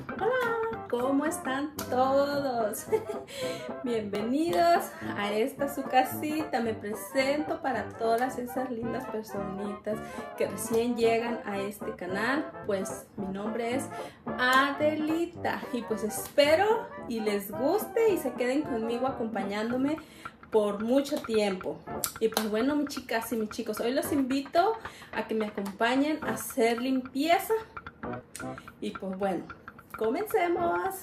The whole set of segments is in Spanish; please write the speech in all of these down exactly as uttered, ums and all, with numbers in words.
Hola, ¿cómo están todos? Bienvenidos a esta su casita. Me presento para todas esas lindas personitas que recién llegan a este canal. Pues mi nombre es Adelita y pues espero y les guste y se queden conmigo acompañándome por mucho tiempo. Y pues bueno, mis chicas y mis chicos, hoy los invito a que me acompañen a hacer limpieza. Y pues bueno, comencemos.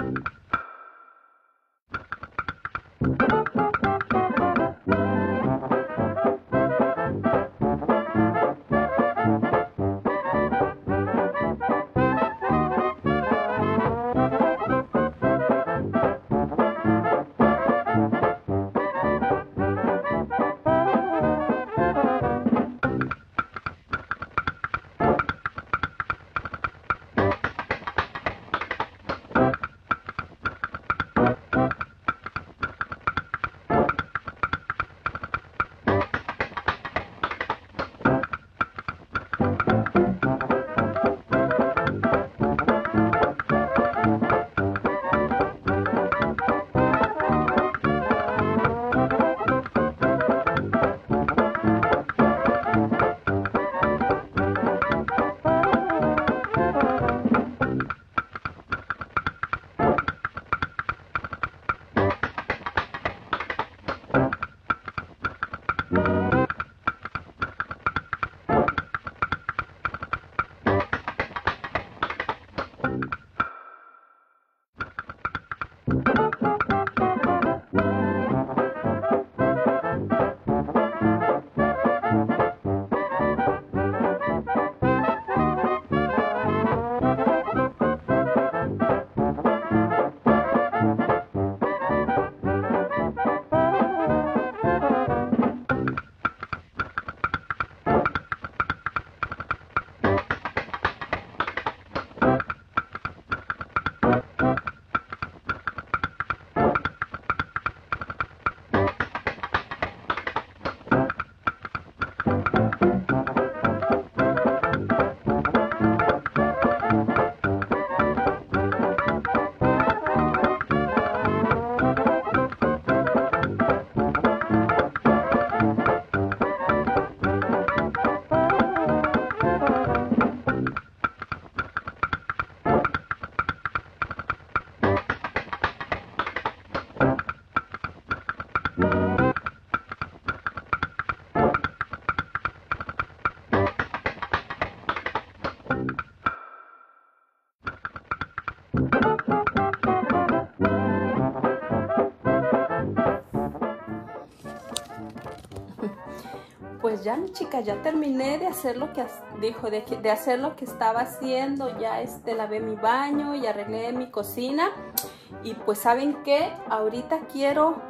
Pues ya, mi chica, ya terminé de hacer lo que dijo, de, de hacer lo que estaba haciendo. Ya este, lavé mi baño y arreglé mi cocina. Y pues, ¿saben qué? Ahorita quiero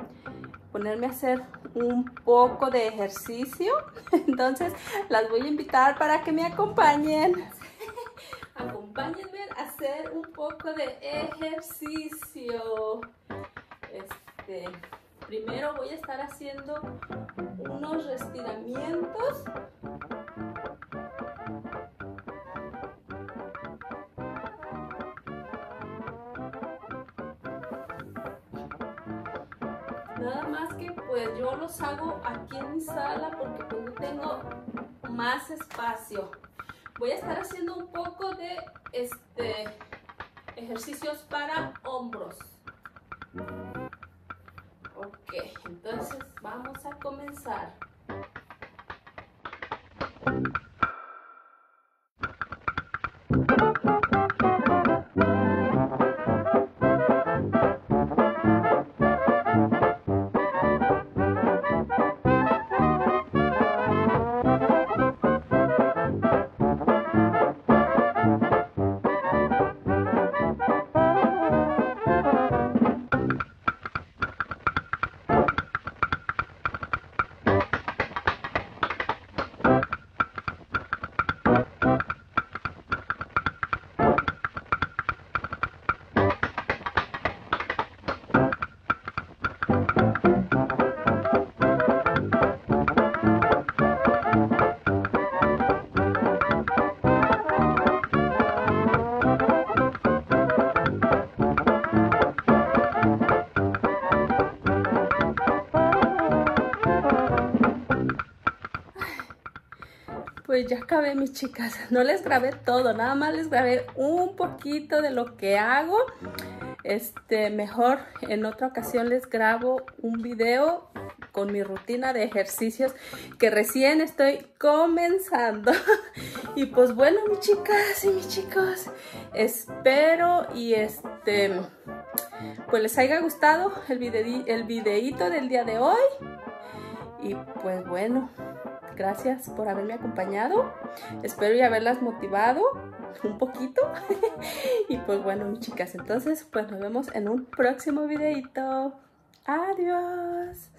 ponerme a hacer un poco de ejercicio. Entonces, las voy a invitar para que me acompañen. Acompáñenme a hacer un poco de ejercicio. Este... Primero voy a estar haciendo unos estiramientos. Nada más que pues yo los hago aquí en mi sala porque pues no tengo más espacio. Voy a estar haciendo un poco de este, ejercicios para hombros. Ok, entonces vamos a comenzar. Pues ya acabé, mis chicas. No les grabé todo, nada más les grabé un poquito de lo que hago. Este, mejor en otra ocasión les grabo un video con mi rutina de ejercicios que recién estoy comenzando. Y pues bueno, mis chicas y mis chicos, espero y este pues les haya gustado el videí, el videíto del día de hoy. Y pues bueno, gracias por haberme acompañado. Espero y haberlas motivado un poquito. Y pues bueno, mis chicas, entonces pues nos vemos en un próximo videito. Adiós.